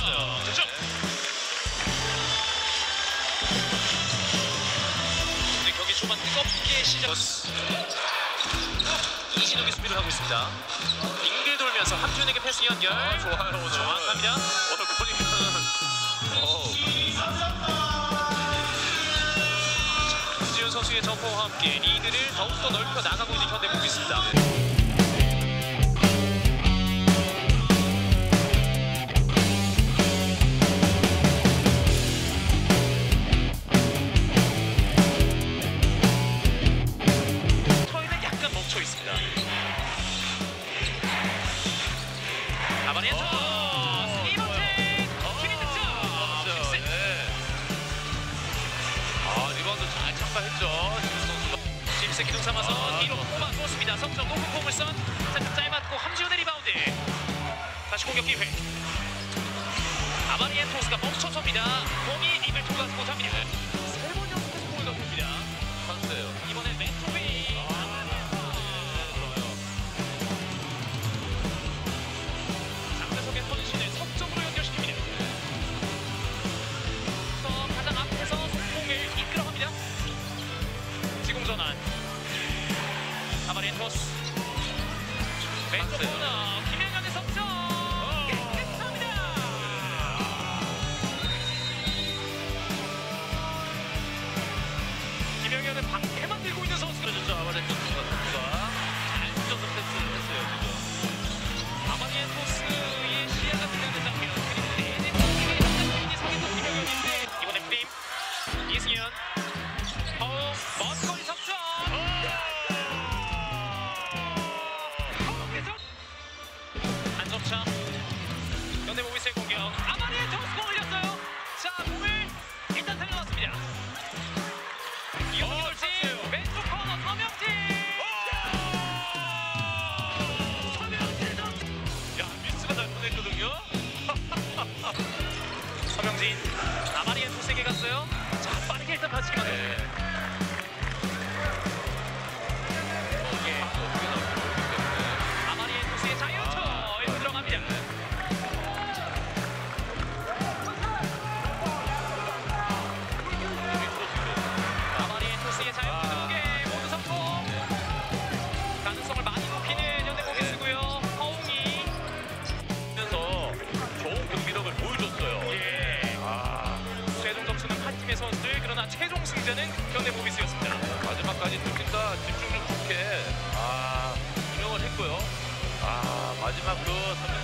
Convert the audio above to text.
좋았어요. 득점. 네, 경기 초반 뜨겁게 시작. 이진욱이 수비를 하고 있습니다. 빙글 돌면서 함준에게 패스 연결. 좋아요. 오늘. 정확합니다. 오늘 보니까는 지훈 선수의 점퍼와 함께 리드를 더욱더 넓혀 나가고 있는 현대모비스입니다. 기둥 삼아서 뒤로 뽑아주었습니다. 석점 높은 공을 쏜 살짝 짧았고 함지훈의 리바운드. 다시 공격 기회. 아마리엔토스가 멈춰섭니다. 공이 입을 통과하지 못합니다. 세 번 연속해서 공을 넣습니다. 선수예요. 이번엔 왼쪽이 장대석의 선신을 석점으로 연결시킵니다. 또 가장 앞에서 속공을 이끌어갑니다. 지공 전환. 아마리엔토스 왼쪽 코너 김영현의 석점 깨끗합니다. 김영현은 방패만 들고 있는 선수가 그렇죠. 아마리엔토스가 잘 던져서 패스를 했어요. 지금. 아마리엔토스의 시야가 들려는 장면. 그리고 내내 공격에 담당주인이 서있던 김영현인데 이번엔 프림 이승현 먼 거리 석점. 한점차 현대모비스의 공격. 아마리엔토스가 올렸어요. 자, 공을 일단 달려왔습니다. 이영걸지 왼쪽 코너 서명진. 야, 미스가 잘 보냈거든요. 서명진 아마리엔토스에게 갔어요. 자, 빠르게 일단 받치기 만듭니다. 아마리엔토스의 자유투 일부 들어갑니다. 아마리엔토스의 자유투 2개 모두 성공. 가능성을 많이 높이는 현대모비스고요. 허웅이 하면서 좋은 경기력을 보여줬어요. 예. 최종 점수는 한 팀의 선수들. 그러나 최종 승자는 현대모비스였습니다. 마지막까지 두 팀 다 집중력 좋게 운영을 했고요. 마지막 그